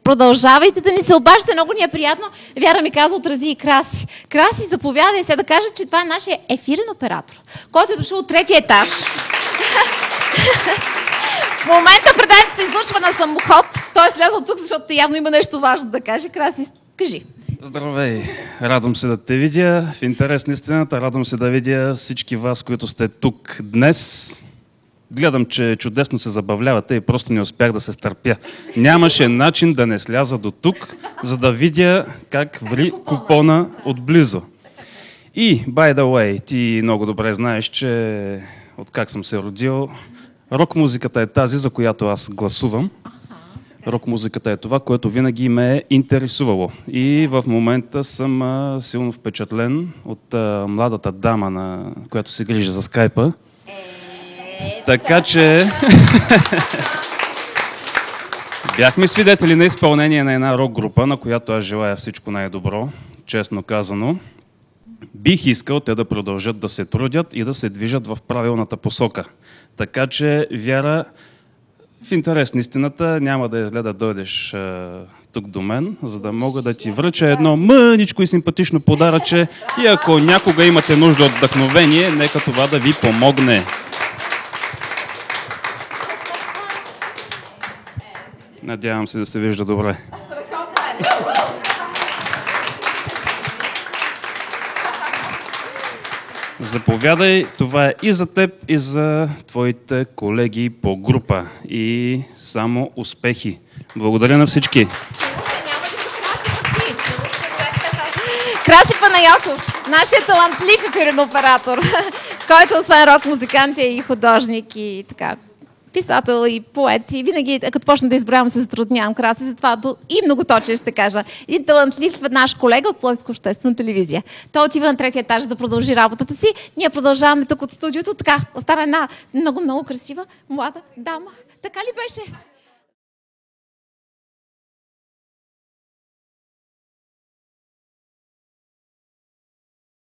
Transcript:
продължавайте да ни се обаждате, много ни е приятно. Вяра ми каза, отрази и Краси. Краси, заповядай се да кажа, че това е нашия ефирен оператор, който е дошъл от третия етаж. В момента предаването се излъчва на самоход. Той е слязъл тук, защото явно има нещо важно да каже. Краси, кажи. Здравей! Радвам се да те видя. В интерес на истината, радвам се да видя всички вас, които сте тук днес. Гледам, че чудесно се забавлявате и просто не успях да се стърпя. Нямаше начин да не сляза до тук, за да видя как ври купона отблизо. И, by the way, ти много добре знаеш, че откак съм се родил, рок-музиката е тази, за която аз гласувам. Рок-музиката е това, което винаги ме е интересувало. И в момента съм силно впечатлен от младата дама, която се грижи за скайпа. Така че бяхме свидетели на изпълнение на една рок-група, на която аз желая всичко най-добро, честно казано. Бих искал те да продължат да се трудят и да се движат в правилната посока. Така че, Вяра, в интерес на истината, няма да изгледа да дойдеш тук до мен, за да мога да ти връча едно мъничко и симпатично подаръче и ако някога имате нужда от вдъхновение, нека това да ви помогне. Надявам се да се вижда добре. Заповядай, това е и за теб, и за твоите колеги по група. И само успехи. Благодаря на всички. Краси Панайотов, нашия талантлив ефирен оператор, който освен рок-музикант е и художник и така, писател и поет. И винаги, като почна да изброявам, се затруднявам. Краси, затова и много точно ще кажа. Един талантлив наш колега от Пловдивска обществена телевизия. Той отива на третия етаж да продължи работата си. Ние продължаваме тук от студиото. Така, остана една много красива, млада дама. Така ли беше?